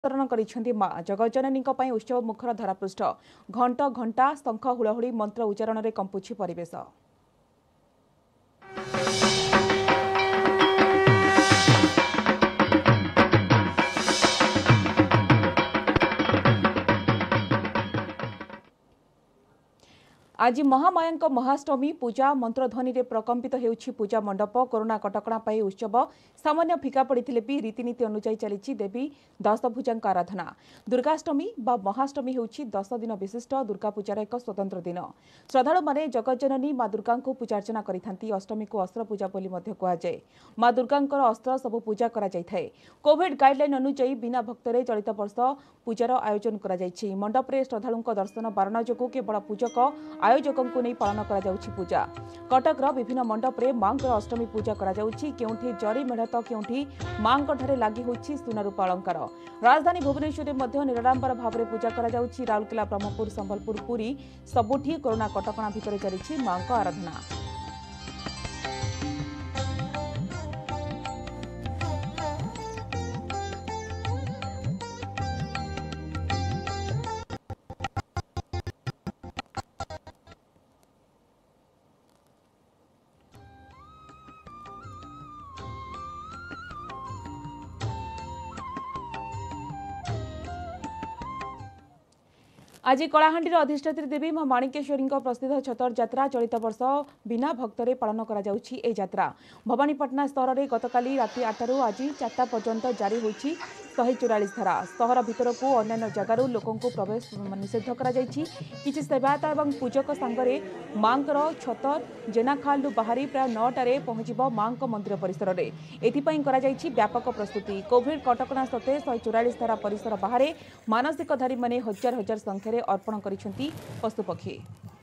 अवतरण करिसेंती मां जगज्जननी उत्सव मुखर धरापृष्ठ घंट घंटा शंख हुलहुली मंत्र उच्चारण में कंपुछि परिवेश। आज महामाया महाष्टमी पूजा मंत्रध्वनि रे प्रकंपित हेउछि पूजा मंडप। कोरोना कटकणा पाई उत्सव सामान्य फिका पड़िथिले भी रीतिनीति अनुसार चली देवी दशभुजा आराधना। दुर्गाष्टमी बा महाष्टमी हेउछि 10 दिन विशिष्ट दुर्गा पूजार एक स्वतंत्र दिन। श्रद्धालु माने जगज्जननी मां दुर्गा को पूजार्चना करिथांती। अष्टमी को अस्त्र पूजा बोली मध्य कुआ जाय। मां दुर्गांकर अस्त्र सब पूजा करा जाय थाए। कोविड गाइडलाइन अनुसार बिना भक्तरे चलित वर्ष पूजार आयोजन करा जायछि। मंडप रे श्रद्धालुंक दर्शन बारण जोगु केवल पूजक आयोजकों को नहीं पालन करा जाउछि पूजा। कटकर विभिन्न मंडप रे मांकर अष्टमी पूजा करा जाउछि। केउठी जरी मेढ़ तो केउठी मांक ठारे लागि होछि सुनारूप अलंकार। राजधानी भुवनेश्वर में मध्य निराडंबर भाव में पूजा करा जाउछि। राउरकेला ब्रह्मपुर संबलपुर पुरी सबुठी कोरोना कटकणा भितर चलिछि मांक आराधना। आज कलाहांडीर अधिष्ठात्री देवी मां माणिकेश्वरी प्रसिद्ध छतर यात्रा चलित वर्ष बिना भक्तरे पालन करा जाउछि। ए यात्रा भवानीपटना सहर में गतकाली राति 8 आज 4टा पर्यंत जारी होछि 144 धारा। सहर भितर को अन्य जगार लोकों को प्रवेश निषेध करा जाइछि। किछि सेवायत एवं पूजक सांगरे मांकर छतर जेनाखाल बाहरी प्राय 9टारे पहुंचब मांक मंदिर परिसर में। एथिपाई करा जाइछि व्यापक प्रस्तुति। कोविड कटकणा सत्वे 144 धारा परिसर बाहर मानसिकधारी माने हजार हजार संख्या अर्पण करिसेंती पशुपक्षी।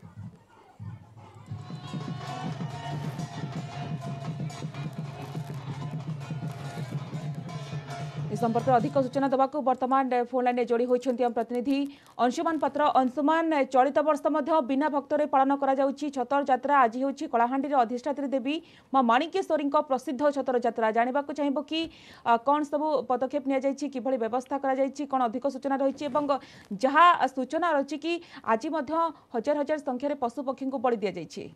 इस संपर्क में अधिक सूचना देवाक वर्तमान फोन लाइन जोड़ी होती हम प्रतिनिधि अंशुमान पात्र। अंशुमान चलित वर्ष बिना भक्तरे पालन करा जाउछि छतर यात्रा। आज होछि कलाहांडीर अधिष्ठात्री देवी मां माणिकेश्वरी प्रसिद्ध छतर यात्रा। जानवाक चाहिए कि कौन सब पदक्षेप निया जाइछि, किभଳି व्यवस्था करा जाइछि, कौन अधिक सूचना रही एवं जहाँ सूचना रही कि आज हजार हजार संख्यार पशुपक्षी को बलि दि जाइछि।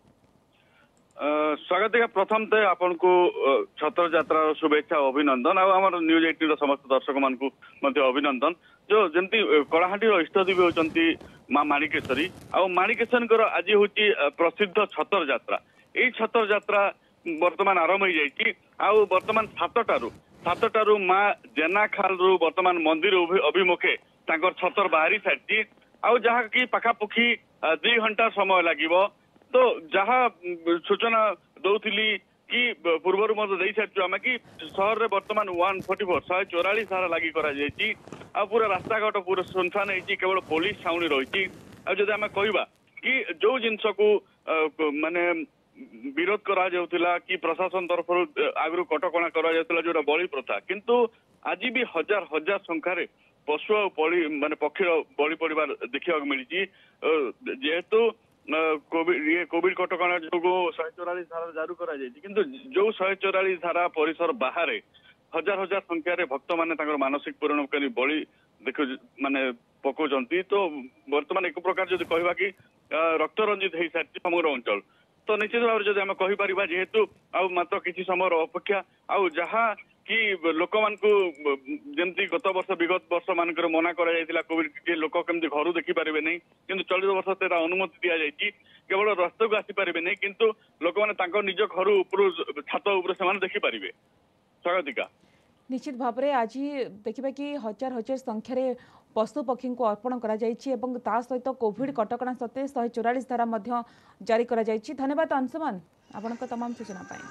स्वागत है प्रथम ते आपन को छतर यात्रा शुभेच्छा अभिनंदन आम न्यूज 18 समस्त दर्शक मान को अभिनंदन। जो जमती कलाहांडीर इष्टदेवी होती मां माणिकेश्वरी माणिकेश्वरी आज हूँ प्रसिद्ध छतर यात्रा। यही छतर यात्रा वर्तमान आरंभ हो जाए। वर्तमान 7टारू मां जेनाखाल वर्तमान मंदिर अभिमुखे छतर बाहरी सारी जहाँ कि पाखापाखि 2 घंटा समय लगे। तो जहाँ सूचना दौली कि पूर्वर सारी कि सहर में वर्तमान 144 धारा लगी पूरा रास्ता घाट पूरा सुनसान होती केवल पुलिस छाउनी रही। जदि आम कहवा कि जो जिनस को माने विरोध करा जाउथिला कि प्रशासन तरफ आगु कटकणा करा जाउथिला जोटा बलि प्रथा, किंतु आज भी हजार हजार संख्यार पशु माने पक्षी बलि पड़वा देखा मिली। जेहेतु कोविड कटकणा जो 144 धारा जारी करा जायछि, किंतु जो 144 धारा परिसर बाहर हजार हजार संख्यार भक्त माने मानसिक पूरण करी बलि देखो माने पकाउछंती। तो वर्तमान एक प्रकार जदि कहवा कि रक्त रंजित हो सारी समग्र अंचल। तो निश्चित भाव जब आम कहीपर जेहेतु मात्र किसी समय अपेक्षा जहाँ कि लोक मान जमती गत वर्ष विगत वर्ष मानक मना करा कोविड के लोक केमती घर देखी पारे नहीं, किंतु चलित वर्ष तेरा अनुमति दि जाएगी केवल रास्ता को आसीपारे नहीं, किंतु लोक मैंने निज घर उपर छात उपर से देखी पारे। स्वागतिका निश्चित भाव में आज देखा कि हजार हजार संख्यार पशु पक्षी को अर्पण करा जाइछि एवं ता सहित कोविड कटकणा सत्वे 144 धारा मध्य जारी करा जाइछि। धन्यवाद अंशुमान आपण तमाम सूचना पाए।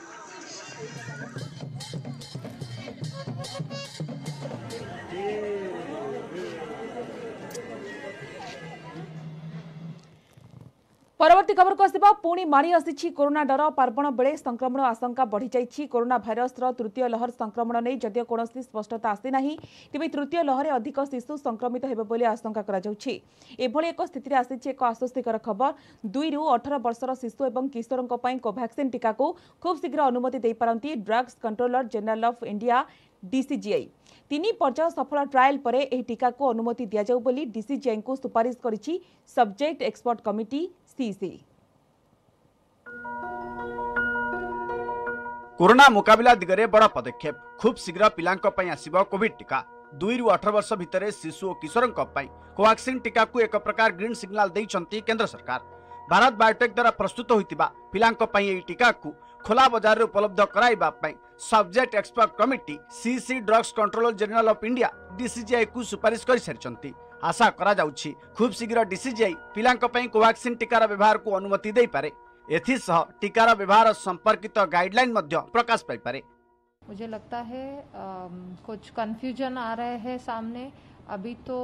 परवर्ती खबर को आसवा पुणी माड़ी आसी कोरोना डर। पार्वण बेले संक्रमण आशंका बढ़ी जाइछि। कोरोना भाइरस तृतीय लहर संक्रमण नहीं जदियो कौनसी स्पष्टता आसी नाही, तेबे तृतीय लहर अधिक शिशु संक्रमित हेबे बोली आशंका करा जाउछि। एभली एक स्थिति आसीछि एक आश्वस्तिकर खबर। 2 ରୁ 18 वर्षर शिशु एवं किशोरंक पई कोवैक्सीन टीका को खूब शीघ्र अनुमति दे पारंती drugs controller general of India DCGI। तीन पर्याय सफल ट्रायल पर यह टीका को अनुमति दि जाऊ बोली डीसीजीआई को सुपारिश करिछि सब्जेक्ट एक्सपर्ट कमिटी सीसी। कोरोना मुकाबिला दिगरे बड़ पदक्षेप खूब शीघ्र पिलांक पई आसीबो कोविड टीका 2 ରୁ 18 वर्ष भितर शिशु और किशोरंक पई कोवैक्सीन टीका को एक प्रकार ग्रीन सिग्नल देइछंती केंद्र सरकार। भारत बायोटेक द्वारा प्रस्तुत होइतिबा पिलांक पई एही टीका को खोला बाजार रे उपलब्ध कराइबा पई सब्जेक्ट एक्सपर्ट कमिटी सीसी drugs controller general of India DCGI को सुपारिश कर सारिछंती। आशा करा जाउछि खूब शीघ्र डीसीजीआई पिलांक पई कोवैक्सीन टीकार व्यवहार को अनुमति देई पारे। एथिसह टीकार व्यवहार संपर्कित गाइडलाइन मध्य प्रकाश पाई पारे। मुझे लगता है कुछ कंफ्यूजन आ रहे हैं सामने। अभी तो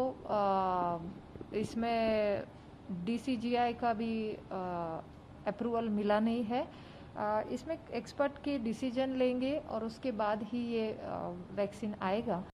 इसमें डीसीजीआई का भी अप्रूवल मिला नहीं है। इसमें एक्सपर्ट के डिसीजन लेंगे और उसके बाद ही ये वैक्सीन आएगा।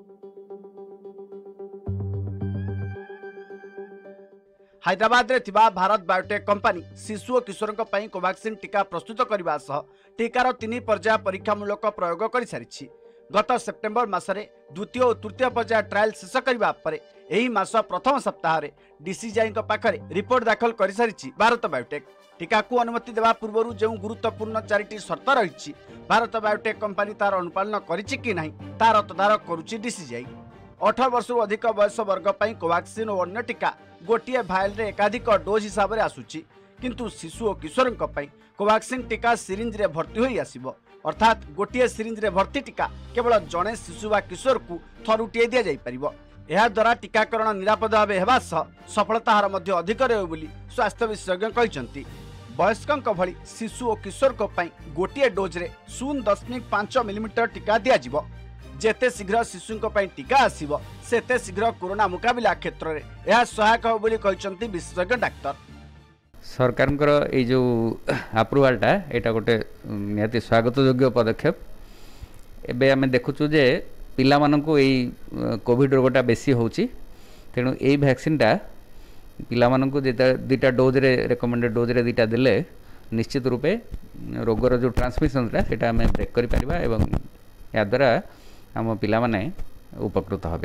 हैदराबाद रे थिबा भारत बायोटेक कंपनी शिशु और किशोरंक पई कोवैक्सीन टीका प्रस्तुत करबा सह टीकार 3 पर्याय परीक्षामूलक प्रयोग कर सारिछि। गत सेप्टेम्बर मासरे द्वितीय और तृतीय पर्याय ट्रायल शेष करबा परे एही मास प्रथम सप्ताह रे डीसीजीआई पाखरे रिपोर्ट दाखल कर सारिछि भारत बायोटेक। टीका को अनुमति देवा पूर्व जो गुरुत्वपूर्ण 4टी शर्त रही भारत बायोटेक कंपनी तार अनुपालन करिछि कि नहीं तार तदारक करुछि डीसीजीआई। 18 वर्ष अधिक बयस वर्ग पर कोवैक्सीन और अन्य टीका गोटे भाइल रे एकाधिक डोज हिसाब से आसुछि किंतु शिशु और किशोरंक पई कोवैक्सीन टीका सिरिंज रे भर्ती होई आसीबो अर्थात गोटे सिरिंज रे भर्ती टीका केवल जड़े शिशु वा किशोर को थरुटिए दिया जाई परिबो। एहा द्वारा टीकाकरण निरापद भाव हेबा सह सफलता हार मध्य अधिक रहबो बोली स्वास्थ्य विशेषज्ञ कहिसंती। वयस्कंक भली शिशु और किशोर को पई गोटे डोज रे 0.5 मिलीमीटर टीका दिया जिवो। जेते शीघ्र शिशुंक पई टीका आसीबो सेते शीघ्र कोरोना मुकाबिला क्षेत्र रे यह सहायक हो बोली कहिसंती विशेषज्ञ डाक्टर। सरकार ये जो अप्रूवालटा यहाँ गोटे निहाती स्वागत योग्य पदक्षेप। एबे आमे देखुचु जे पिला मानकु यही कोविड रोगटा बेसी होउची तेणु यही वैक्सीनटा पिला मानकु दुईटा डोज रे रेकमेंडेड डोज रे दुईटा देले निश्चित रूपे रोगर जो ट्रांसमिशनटा सेटा आमे ब्रेक करि परिबा एवं या द्वारा आम पिला माने उपकृत हबे।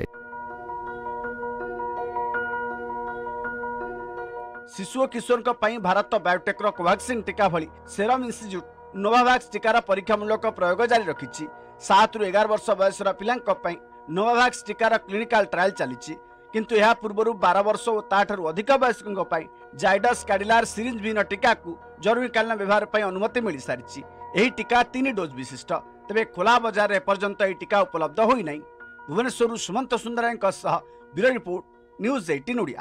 शिशु और किशोर भारत बायोटेक कोवैक्सीन टीका भली सेरम इंस्टीट्यूट नोवावैक्स टीकार परीक्षामूलक प्रयोग जारी रखिछि। 7 ରୁ 11 वर्ष बयसर पिलांक पई नोवावैक्स टीकार क्लिनिकल ट्रायल चलीछि किंतु यह पूर्व 12 वर्ष और ताठू अधिक वयस्कों पई जाइडस कैडिलार सिरिंज विहीन टीका को जरूरीकालीन व्यवहार पई अनुमति मिल सारिछि। एही टीका 3 डोज विशिष्ट तेबे खोला बाजार रे पर्यंत एही टीका उपलब्ध होई नै। भुवनेश्वर सुमंत सुंदरଙ୍କ सह bureau report news 18 Odia.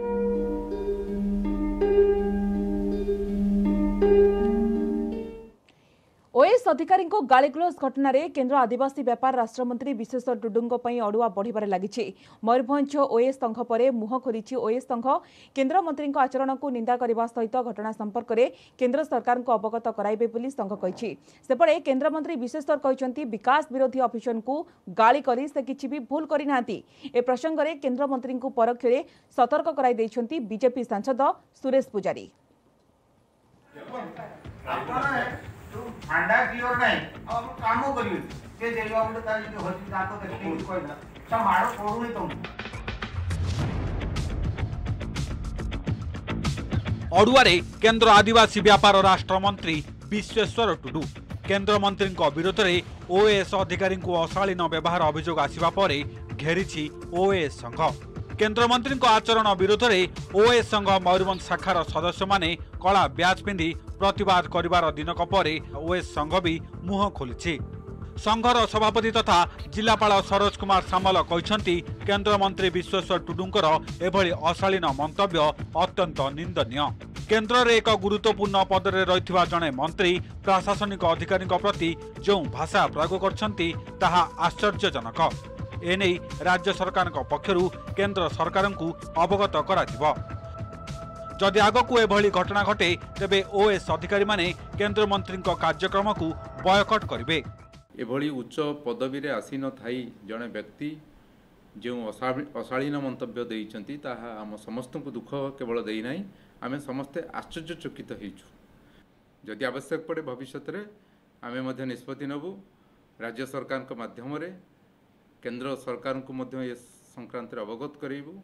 OAS अधिकारी गालीग्लोज घटना केन्द्र आदिवासी व्यापार राष्ट्रमंत्री विश्वेश्वर टुडुंग अड़ुआ बढ़िबार लगी। मयूरभंज ओएस संघ पर मुह खोली ओएस संघ केन्द्र मंत्री आचरण को निंदा करने सहित घटना संपर्क में केन्द्र सरकार को अवगत कराइबे बोली संघ कही। सेपटे केन्द्रमंत्री विश्वेश्वर कहते विकास विरोधी अफिसर को गाली करी से किछि भी भूल करना। ए प्रसंग में केन्द्रमंत्री को परोक्षरे सतर्क कराई देइछंती बीजेपी सांसद सुरेश पुजारी। अंडा क्लियर नहीं अब काम करियो के जेवा मुंडे तारी जो होती जातो देखि कोइना सब हाडो पडुनी तुम अड़ुआरे केंद्र आदिवासी व्यापार राष्ट्र मंत्री विश्वेश्वर टुडू केंद्र मंत्री विरोध में ओएस अधिकारी अशालीन व्यवहार अभियोग आसिबा परे घेरी ओएस संघ। केंद्र मंत्री आचरण विरोध में ओएस संघ मयूरभंज शाखार सदस्य माने कला ब्याज पिंधि प्रतिवाद करिवार दिनक परे ओएस संघ भी मुह खोली। संघर सभापति तथा जिलापाल सरोज कुमार सामल कहते केंद्र मंत्री विश्वेश्वर टुडुंकर एभली अशालीन मंतव्य अत्यंत निंदनीय। केंद्र रे एक गुरुत्वपूर्ण पदरे रहिथिबा जणे मंत्री प्रशासनिक अधिकारी प्रति जो भाषा प्रयोग करछंती ताहा आश्चर्यजनक। एने राज्य सरकार पक्षरु केंद्र सरकार को अवगत कराथिबो। जदि आगकू एभली घटना घटे तेबे ओएस अधिकारी माने केंद्र मंत्री कार्यक्रम को बयकट करिवे। एभली उच्च पदवी रे आसी न थाई जणे व्यक्ति जो अशालीन मंतव्य देइचंती ताहा आम समस्त को दुख केवल देई नाही आमे समस्ते आश्चर्यचकित होइछु। जदि आवश्यक पड़े भविष्य रे आमे मध्य निष्पत्ति नबु राज्य सरकार के माध्यम रे केंद्र सरकार को मध्य ए संक्रांत अवगत करेबू।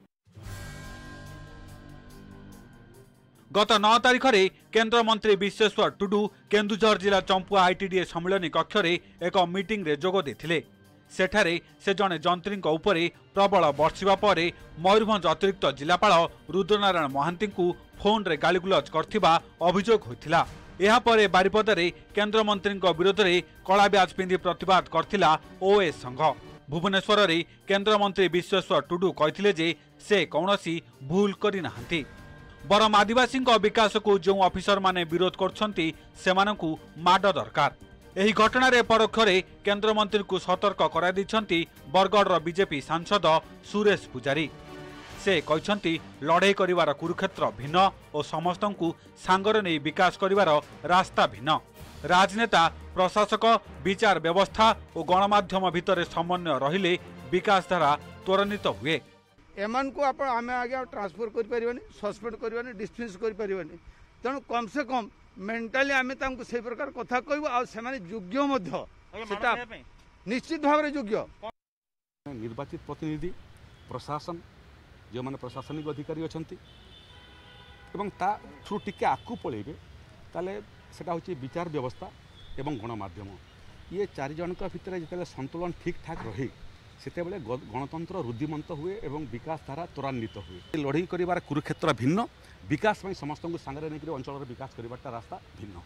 गत 9 तारिख में केंद्र मंत्री विश्वेश्वर टुडू केन्दुझर जिला चंपुआ आईटीडीए सम्मिलनी कक्ष एक मीटिंग रे जोग देथिले। सेठारे से जने जंत्री उपरे प्रबल बर्षिबा परे मयूरभंज अतिरिक्त जिलापाल रुद्रनारायण महांती को फोन रे गालीगुलज करथिबा अभियोग होइथिला। एहा परे बारिपदारे केंद्र मंत्री विरोध में कला ब्याज पिंधि प्रतिवाद करथिला ओएस संघ। भुवनेश्वर रे केंद्र मंत्री विश्वेश्वर टुडू कहिथिले जे से कौनसी भूल करि नाहंती। बरम आदिवासी विकास को जो ऑफिसर माने विरोध करछंती सेमानकु माड दरकार। एही घटना रे परोक्ष रे केंद्र मंत्री को सतर्क करा दिछंती बरगढ़ बीजेपी सांसद सुरेश पुजारी। से कहछंती लड़ाई करिवार कुरुक्षेत्र भिन्न और समस्तंकु सांगरे नै विकास करिवार रास्ता भिन्न। राजनेता प्रशासक विचार व्यवस्था और गणमाध्यम भितर समन्वय रहिले विकास धारा त्वरान्वित हुए। एमान को आप आमे आगे ट्रांसफर कर परिबानी, सस्पेंड करबानी, डिस्मिस कर परिबानी। तेणु कम से कम मेंटाली आमे तांको से प्रकार कथा कहबो आ से माने योग्य मध्य सेटा निश्चित भाव रे योग्य। निर्वाचित प्रतिनिधि प्रशासन जो माने प्रशासनिक अधिकारी अछंती एवं ता थ्रू टिके आकु पळेबे ताले सेटा होची विचार व्यवस्था एवं गणमाध्यम ये चारि जनक भितर जेतेले संतुलन ठीक ठाक रहे सेते बेले गणतंत्र रुद्धिमंत हुए एवं विकास धारा त्वरान्वित हुए। लड़ाई करिवार कुरुक्षेत्र भिन्न, विकास में समस्त को सांगरे नेकरी अंचल विकास करिवारटा रास्ता भिन्न।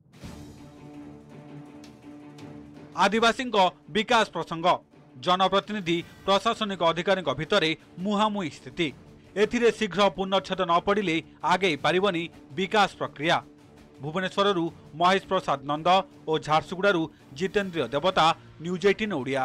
आदिवासी विकास प्रसंग जनप्रतिनिधि प्रशासनिक अधिकारी भितर मुहांमुही स्थिति। एथिरे शीघ्र पूर्णच्छेद न पड़िले आगे पारिबनी विकास प्रक्रिया। भुवनेश्वर महेश प्रसाद नंद और झारसुगुड़ा जितेन्द्र देवता, न्यूज 18 ओडिया।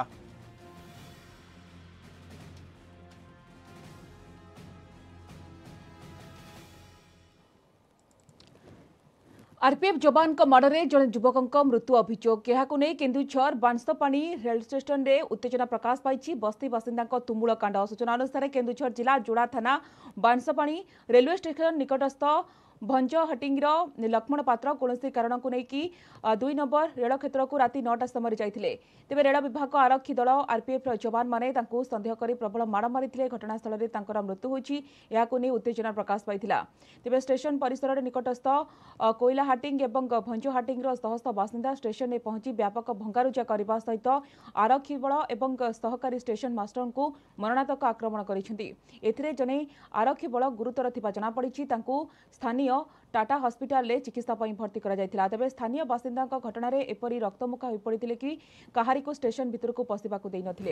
आरपीएफ जवान माड़े जड़े युवक मृत्यु अभियोग केन्दुझर बांसपाणी रेल स्टेशन में उत्तेजना प्रकाश पाई। बस्ती बासिंदा तुमुल कांड। सूचना अनुसार केन्दुझर जिला जोड़ा थाना बांसपाणी रेलवे स्टेशन निकटस्थ भंजहटिंग लक्ष्मण पात्र कौन कारण को लेकिन 2 नंबर रेल क्षेत्र को राति 9टा समय जाते तेज रेल विभाग आरक्षी दल आरपीएफ जवान मैंने सन्देह कर प्रबल माड़ मारी घटनास्थल में मृत्यु होती उत्तेजना प्रकाश पाई। तेज स्टेशन परिसर निकटस्थ कोइलाहाटिंग और भंजहाटिंग शह बासिंदा स्टेशन में पहुंची व्यापक भंगारुजा करने सहित आरक्षी बल और सहकारी स्टेशन मास्टर को मरणातक आक्रमण कर जने आरक्षी बल गुरुतर जनापड़ी। स्थानीय टाटा हॉस्पिटल में चिकित्सा भर्ती करा जायतिला। तेबे स्थानीय बासिंदा घटना रे एपरी रक्तमुखा हो पड़ते कि कहारी को स्टेशन भितर को पशिबा को देई नथिले।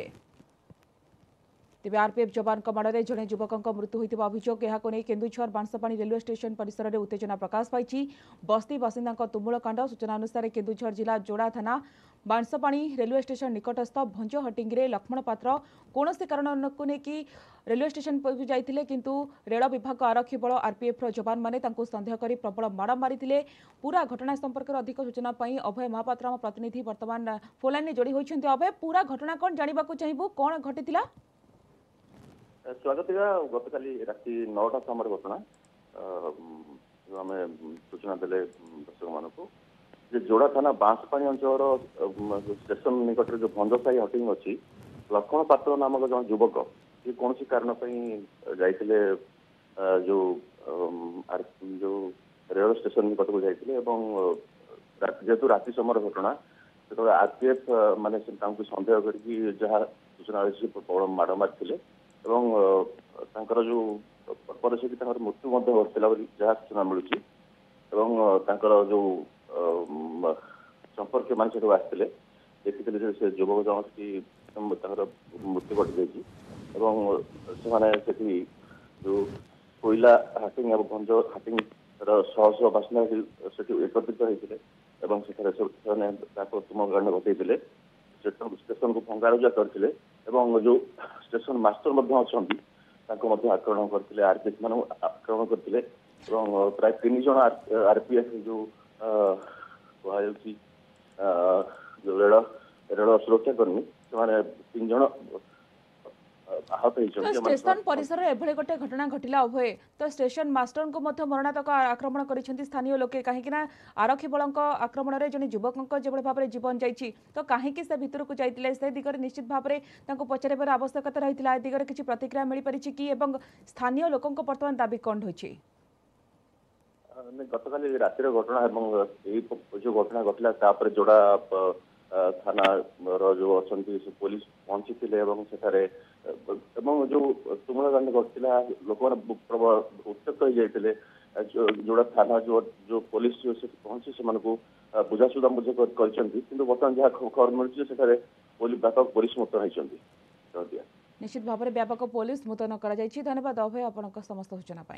तेबे आरपीएफ जवान माड़े जड़े युवक मृत्यु होता अभियोग केन्दुझर बांसपाणी रेलवे स्टेशन परिसर में उत्तेजना प्रकाश पाई। बस्ती बासिंदा तुमुल कांड। सूचना अनुसार केन्दुझर जिला जोड़ा थाना बांसपाणी रेलवे स्टेशन निकटस्थ भंजहटिंग लक्ष्मण पात्र कौन कारण को लेकिन रेलवे स्टेशन जाते किंतु रेल विभाग आरक्षी बल आरपीएफ जवान मैंने सन्देह कर प्रबल माड़ मारी। पूरा घटना संपर्क में अधिक सूचना अभय महापात्र आम प्रतिनिधि वर्तमान फोन लाइन जोड़ी होती। अभय पूरा घटना कौन जानवा चाहबू कौन घटी? स्वागत गत काली राति 9टा समय घटना आम सूचना देले दर्शक मान जोड़ा थाना बांसपाणी अंचल स्टेशन निकट जो भंजसाही हटिंग अच्छी लक्ष्मण पात्र नामक जन युवक ये कौन कारण जाते जो जो रेल स्टेशन निकट को जाते जेहेतु राति समय घटना से आरपीएफ माने सन्देह करके जहाँ सूचना माड़ मारी जो पर से मृत्यु घटला जहाँ सूचना मिलूँ जो संपर्क मान से आसते देखते से युवक जन की मृत्यु घटी जाती जो कोयला हाटिंग और भंज हाटिंग शह बासिंदा से एकत्रित होते तुम घटे स्टेशन को भंगारुजा करते जो स्टेशन मास्टर अच्छा आक्रमण करते आरपीएफ मान आक्रमण करते प्राय 3 जन आरपीएफ जो कह जो रेल सुरक्षा कर्मी से 3 जन आहत तो स्टेशन परिसर एभले गोटे घटना घटिला अभय तो स्टेशन मास्टर को मध्य मरणातक आक्रमण करिसेंती स्थानीय लोके काहेकि ना आरक्षी बलक आक्रमण रे जने युवक जेभले भाव में जीवन जाइछि तो काहेकि से भीतर को जाइतिले से दिगरे निश्चित भाव में तांको पचरेबार आवश्यकता रहितिला दिगरे किछि प्रतिक्रिया मिली परिछि कि एवं स्थानीय लोकंक वर्तमान दाबी कोन होइछि गतकाली रातिर घटना जो घटना घटला तापर जोड़ा थाना जो अच्छा पुलिस पहुंची सेठारे जो तुमुलकांड घटला लोक प्रबल उत्तेक्त हो जाते जोड़ा थाना जो पुलिस पहुंची से बुझासुझा बर्तमान जहाँ खबर मिलूँ व्यापक पुलिस मुतयन होती निश्चित भाव में व्यापक पुलिस मुतयन करा जायछि। धन्यवाद अभय आपनक समस्त सूचना पाई।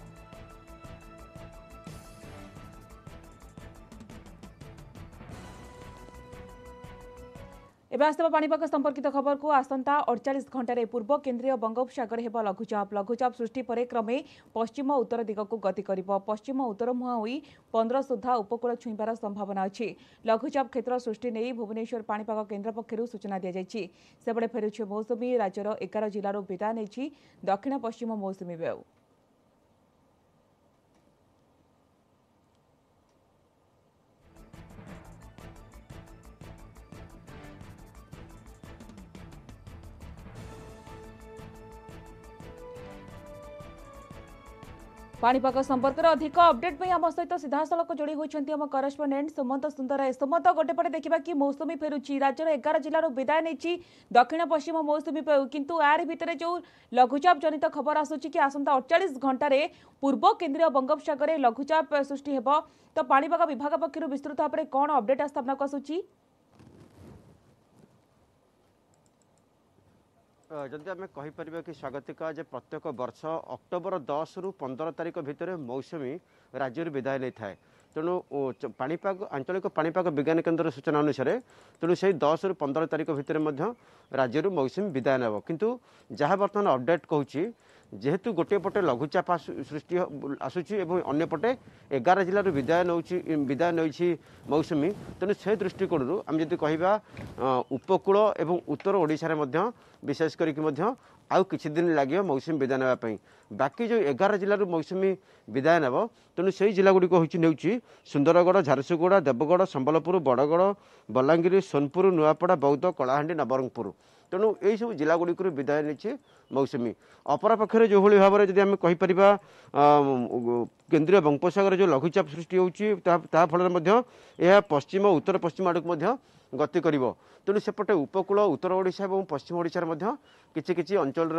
एबे आसवा पाणीपाग संपर्कित खबर को आसंता 48 घंटे पूर्व केन्द्रीय बंगोपसागर हेब लघुचाप सृष्टि पर क्रमे पश्चिम उत्तर दिग को गति करिब। पश्चिम उत्तर मुहां होई 15 सुधा उपकूल छुईबार संभावना अछि। लघुचाप क्षेत्र सृष्टि नहीं भुवनेश्वर पाणीपाग केन्द्र पक्षरु सूचना दिया जायछि। सेबडे फेरुछि मौसुमी राज्यर 11 जिल्लारो विदा नेछि दक्षिण पश्चिम मौसुमी वायु। पाणीपाग संपर्क में अधिक अपडेट में आम सहित सीधासलख जोड़ी होती आम करेस्पोंडेंट सुमंत सुंदर। सुमंत गोटे पटे देखा कि मौसुमी फेरुची राज्यर 11 जिल्लार विदाय नहीं दक्षिण पश्चिम मौसुमी किंतु यार भितर जो लघुचाप जनित खबर आसूची कि आसंता 48 घंटे पूर्व केन्द्रीय बंगोपसागर लघुचाप सृष्टि हेब तो पाणीपाग विभाग पक्षर विस्तृत भाव में कौन अपडेट सामना आसूची? जदि आम कहीपर कि स्वागतिका जे प्रत्येक वर्ष अक्टोबर 10 रु 15 तारिख भितर मौसुमी राज्य विदाय नहीं थाए। तेणु पाणीपाग आंचलिक पाणीपाग विज्ञान केन्द्र सूचना अनुसार तेणु से 10 रु 15 तारिख भितर राज्य मौसुमी विदाय नेब। किंतु जहाँ बर्तमान अपडेट कहूँ जेहेतु गोटे पटे लघुचाप सृष्टि आसूची एवं अन्य पटे 11 जिल्लार विदाय नहीं मौसुमी तेणु से दृष्टिकोण आम जब कह उपकूल एवं उत्तर ओडिशा रे विशेष करके आउ किछि दिन लगे मौसुमी विदाय नापी बाकी जो 11 जिल्लार मौसुमी विदाय नेब। तेणु से जिलागुड़िक होची सुंदरगढ़ झारसुगुड़ा देवगढ़ संबलपुर बड़गढ़ बलांगीर सोनपुर नुआपड़ा बौद्ध कलाहांडी नवरंगपुर तेणु यही सब जिलागुड़िक विदाय नहीं मौसुमी। अपरपक्षे जो भाव में जब आम कहीपर केन्द्रीय बंगोपसागर जो लघुचाप सृष्टि होल यह पश्चिम उत्तर पश्चिम आड़ को गति कर। तेणु सेपटे उपकूल उत्तर ओडिशा और पश्चिम ओडिशा किसी अंचल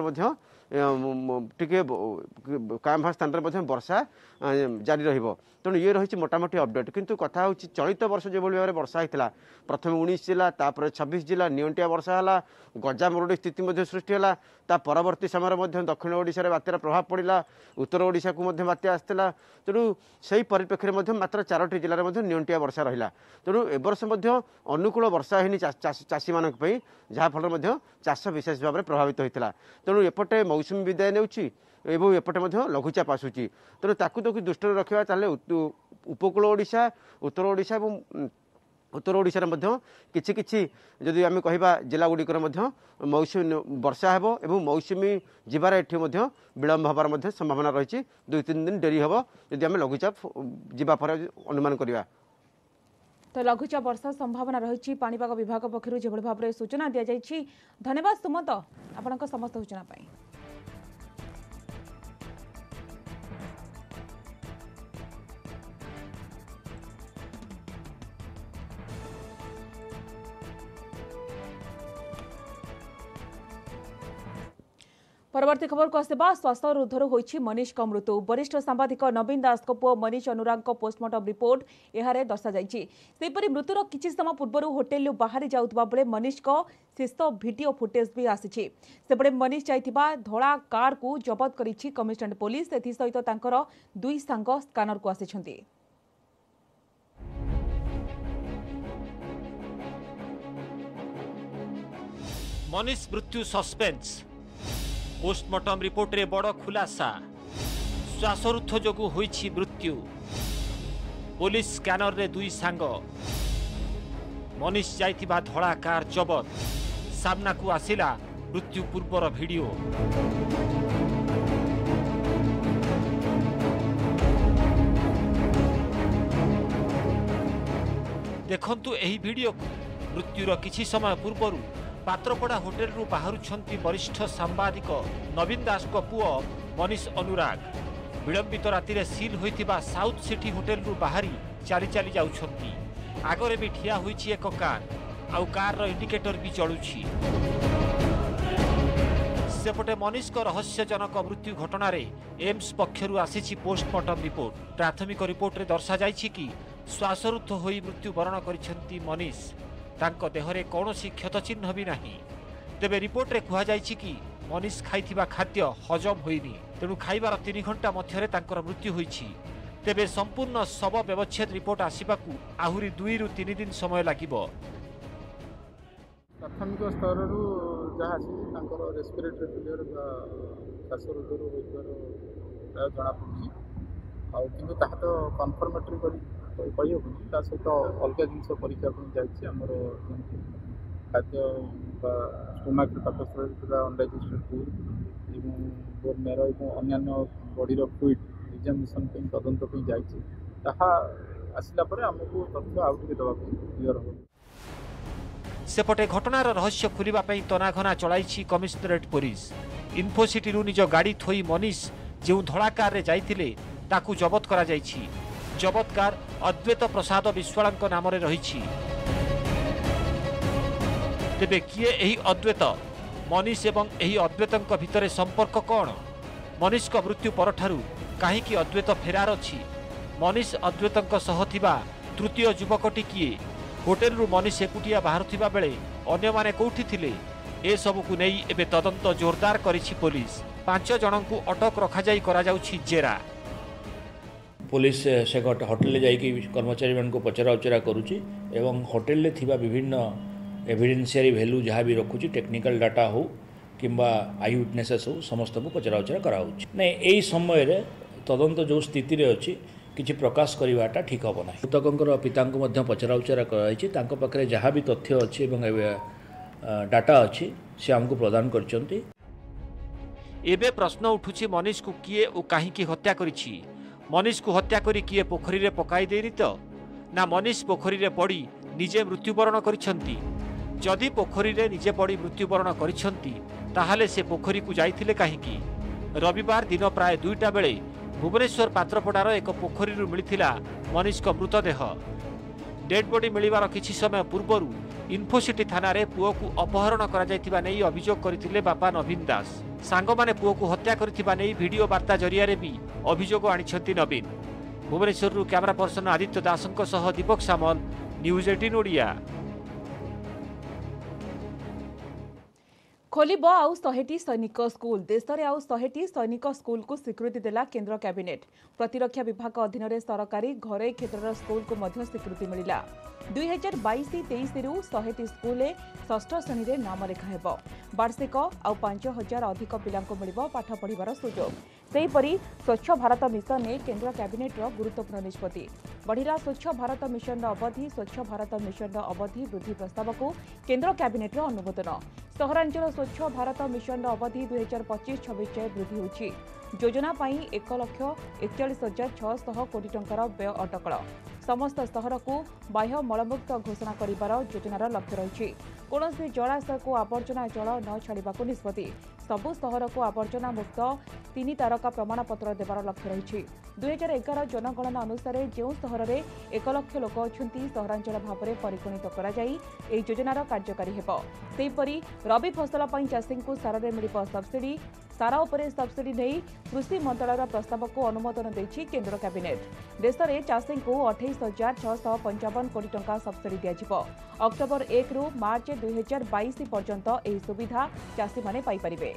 टे कां स्थान में वर्षा जारी रही। तेणु ये रही मोटामोटी अपडेट। किंतु कथा हूँ चलित वर्ष जो भाव में वर्षा होता प्रथम 19 जिला तापर 26 जिला नियंटिया वर्षा है गजा मरुड़ी स्थिति सृष्टि है। परवर्ती समय दक्षिण ओडिशा बात्यार प्रभाव पड़ा उत्तर ओडिशा को बात्या आसाला। तेणु से परिप्रेक्षी में मात्र 4टी जिले में नियंटिया वर्षा रहा। तेणु ए वर्ष अनुकूल वर्षा है चाषी मान जहाँफल चाष विशेष भाव में प्रभावित होता। तेणु एपटे मौसुमी विदाय नेउछि एवं एपटे लघुचाप आसूची। तेणु ताकू दृष्टि रखा उपकूल ओडिशा उत्तर ओडिशा और उत्तर ओडिशा किछि किछि जदि आम कहिबा जिलागुड़िकर मौसुमी वर्षा हेबो एवं मौसुमी जीवार एठी विलम्ब हबार संभावना रही। 2-3 दिन डेरी हेबो जदि आम लघुचाप जीवा पर अनुमान करिबा। तो लघुचाप वर्षा संभावना रही पाणीपाग विभाग पक्षर जो भाव में सूचना दी जाइए। धन्यवाद सुमंत आपनक समस्त सूचना पाई। परवर्ती खबर को आसवा श्वासरुद्धर होइछि मनीष का मृत्यु। वरिष्ठ सांबादिक नवीन दास को पुओ मनीष अनुराग को पोस्टमार्टम रिपोर्ट एहारे दर्शा जाइछि। सेपरि मृत्युर किछि समय पूर्व होटेल बाहरी जाउतबा बेले मनीष को शेष वीडियो फुटेज भी आसिछि। सेपटे मनीष जाइथिबा धोला कार को जबत करिछि कमिशनरेट पुलिस। एथि सहित तांकर 2 सांग स्कानर को आसिछन्ति। मनीष मृत्यु सस्पेंस पोस्टमार्टम रिपोर्ट रे बड़ खुलासा श्वासरुद्ध जोगु होइछि मृत्यु। पुलिस स्कैनर रे 2 सांग मनीष जाइथिबा धड़ा कार जबत सामना को आसिला मृत्यु पूर्वर भिडियो। देखंतु एही भिडियो को मृत्युर किछि समय पूर्वर पात्रपड़ा होटेल रु बाहरुछंती वरिष्ठ सांबादिक नवीन दास को पुओ मनीष अनुराग। विलंबित राति सील होइतिबा साउथ सिटी होटेल रु बाहरी चाली चाली जाउछंती। आगरे भी ठिया होइछि एक कार आउ कार रो इंडिकेटर भी जळुछि। सेपटे मनीष को रहस्यजनक मृत्यु घटना रे एम्स पक्षरु आसीछि पोस्टमार्टम रिपोर्ट। प्राथमिक रिपोर्ट रे दर्शा जाइछि कि श्वासरुद्ध होई मृत्युवरण करिसेंती मनीष। तांको देहरे कौनसी क्षत चिन्ह भी नाही। तेबे रिपोर्ट रे कुहा जाइछि कि मनीष खाइथिबा खाद्य हजम होइनी, तेणु खाइबार 3 घंटा मध्यरे तांकर मृत्यु होइछि। तेबे संपूर्ण शव व्यवच्छेद रिपोर्ट आसिबाकू आहुरी 2 रु 3 दिन समय लागिबो। प्राथमिक स्तर जहाँ अच्छी रेस्पिरेटरी फेलियर श्वासरुद्धर होइबार प्राय जना पड़ी आउ ता तो कनफर्मेटरी कही हेनी ता सहित अलग जिन परीक्षा जामर खाद्य स्टोमाक पाकस्थल अनडाइजेस्टेड फूड बोन मेरो और अन्य बॉडीर फ्लुइड एग्जामिनेशन तदंत जाइए आसला आमको तथ्य आउ टे देवाक क्लियर हो। सेपटे घटनार रहस्य खुलिबा पई तनाघना चलाइछि कमिशनरेट पुलिस। इन्फोसिटी रु निज गाड़ी थोई मनीष जो धड़ा कार रे जाइथिले ताकू जबत करा जाइछि। जबत कार अद्वैत प्रसाद विश्वालंक नाम रे रहिछि। तेबे किए एही अद्वैत, मनीष एवं एही अद्वैतंक भितरे संपर्क कोन? मनीष को मृत्यु परठारु काहे कि अद्वैत फेरार अछि? मनीष अद्वैतंक सह थिबा तृतीय युवकटी किए? होटेल रु मनीष एकुटिया बाहरुथिबा बेले अन्य माने कोठी थिले? ए सब को नै एबे तदंत जोरदार करिछि पुलिस। 5 जनंकु अटक रखा जाई करा जाउछि जेरा। पुलिस से होटेल जाइकी कर्मचारी मान को पचरा उचरा करुछि एवं होटेल ले थिबा विभिन्न एविडेंशियरी वैल्यू जहाँ भी रखुछि टेक्निकल डाटा हो किंबा आई विटनेसेस हो समस्त को पचरा उचरा करा होछि। नै एई समय रे तदंत जो स्थिति रे अछि किछि प्रकाश करिवाटा ठीक हबो ना। मृतकंकर पितांको मध्ये पचरा उचरा कराइछि। तांको पाखरे जहाँ भी तथ्य अछि एवं डाटा अछि से हमको प्रदान करचंती। एबे प्रश्न उठुछि मनीष को किए ओ काहे की हत्या करिछि? मनीष को हत्या करी किए पोखरी रे पकाई देनी तो ना मनीष पोखरी रे पड़ी निजे मृत्युवरण करिसंती? जदि पोखरी रे निजे पड़ी मृत्युवरण करिसंती ताहाले से पोखरी को जाइथिले काहेकी? रविवार दिन प्राय 2टा बेले भुवनेश्वर पात्रपड़ार एक पोखरी रु मिलिथिला मनीष को मृतदेह। डेड बॉडी मिलिबार किछि समय पूर्वरु इन्फोसिटी थाना रे पुओ को अपहरण करा जायतिबा नै अभियोग करथिले बापा नवीन दास। सांग माने पुओ को हत्या करथिबा नै वीडियो वार्ता जरिया रे भी अभियोग आनिछंती नवीन। भुवनेश्वर रु कैमरा पर्सन आदित्य दासंक सह दीपक सामल, न्यूज 18 ओडिया। खोलिब आउ 100टी सैनिक स्कूल। देश में आउ 100टी सैनिक स्कूल को स्वीकृति देला केंद्र कैबिनेट। प्रतिरक्षा विभाग अधीन रे सरकारी घरे क्षेत्र स्कूल को मध्य स्वीकृति मिला। 2022-23 रु 100टी स्कूल षष्ठ श्रेणी रे नाम लेखा हेबो। वार्षिक आउ 5000 अधिक पिला को मिलिबो पाठ पढ़िबार सुजोग। सेहीपरि स्वच्छ भारत मिशन ने केंद्र कैबिनेट रो गुरुत्वपूर्ण निष्पत्ति। बढ़िला स्वच्छ भारत मिशन अवधि। स्वच्छ भारत मिशन अवधि वृद्धि प्रस्ताव को केंद्र कैबिनेट रो अनुमोदन। सहरांचल स्वच्छ भारत मिशन अवधि 2025-26 जाए वृद्धि होछि। योजना पाई 1,41,600 कोटी टंकार व्यय अटकल। समस्त सहर को बाह्य मलमुक्त घोषणा करिबार योजनार लक्ष्य रही। कौनसी जलाशय को आवर्जना जल न छाड़ाक निष्पत्ति। सबु सहर को आवर्जना मुक्त 3 तारका प्रमाणपत्र देवार लक्ष्य रही। 2011 जनगणना अनुसार जो सहर में 1 लाख लोक अच्छा सहरांचल भाव में परिगणित करा जाई एही योजनार कार्यकारी हेबो। सेहीपरि रबी फसल पर चाषी को सार में मिलिबो सब्सिडी। सारा उपरे सब्सिडी नहीं कृषि मंत्रालय प्रस्ताव को अनुमोदन देछि केंद्र कैबिनेट। देश में चाषी को 28,655 कोटी टंका सब्सिडी दिया। अक्टोबर 1 रु मार्च 2022 पर्यंत एही सुविधा चाषी माने पाई परिबे।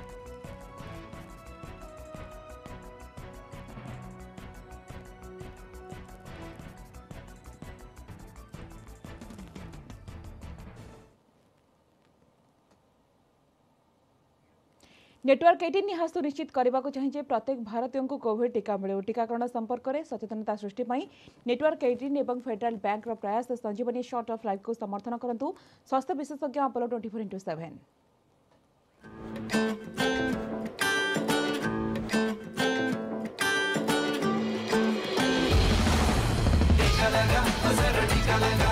नेटवर्क 18 निहास निश्चित करने को चाहिए प्रत्येक भारतीय को कोविड टीका मिले। टीकाकरण संपर्क में सचेतनता सृष्टि नेटवर्क 18 एवं फेडरल बैंक प्रयास संजीवनी शॉर्ट ऑफ लाइफ को समर्थन करंतु। स्वास्थ्य विशेषज्ञ अपलोड 24/7। टीका लगा